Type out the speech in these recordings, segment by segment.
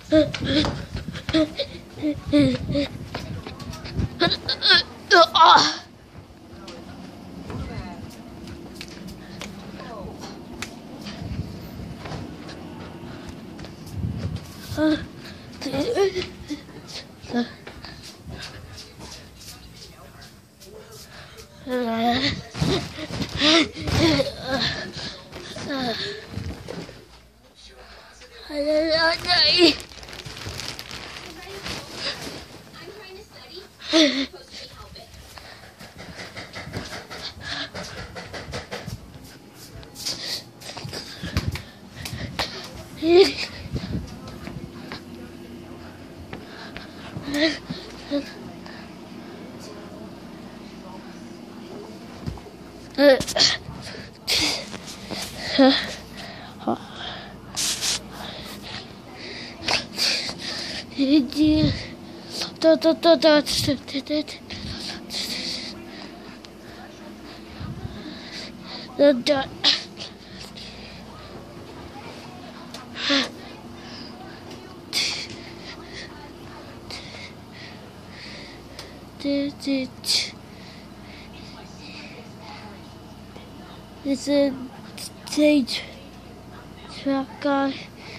It's a stage truck guy.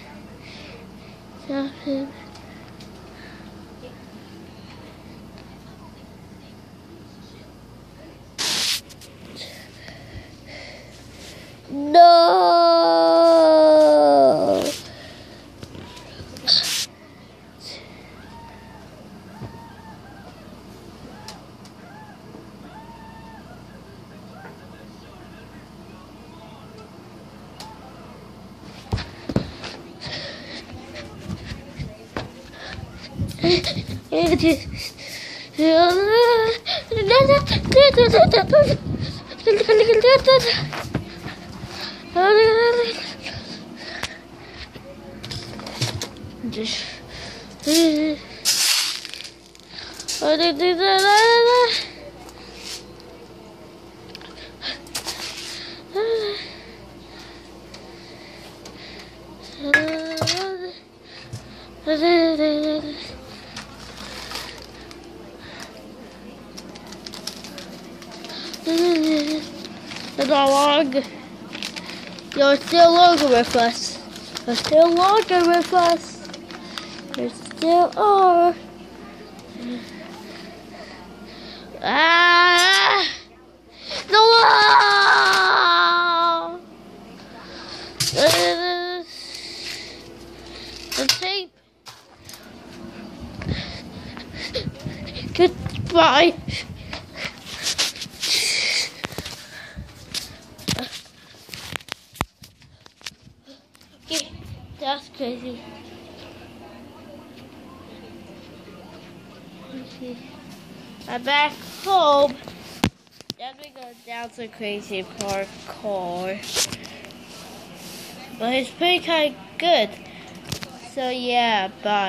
No. The dog. You're still longer with us. You're still longer with us. You still are. Ah! No! The tape. Goodbye. That's crazy. I'm back home. Then we go down to Crazy Parkour. But it's pretty kind of good. So yeah, bye.